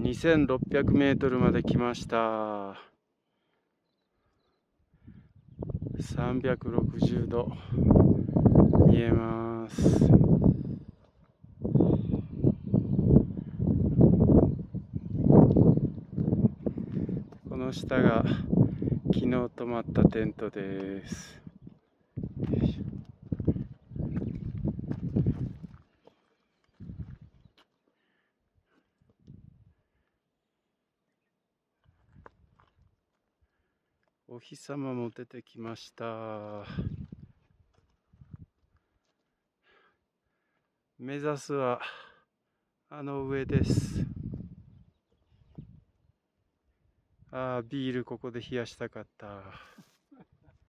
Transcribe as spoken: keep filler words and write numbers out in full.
にせんろっぴゃくメートルまで来ました。さんびゃくろくじゅうど見えます。この下が昨日泊まったテントです。お日様も出てきました。目指すはあの上です。ああ、ビールここで冷やしたかった。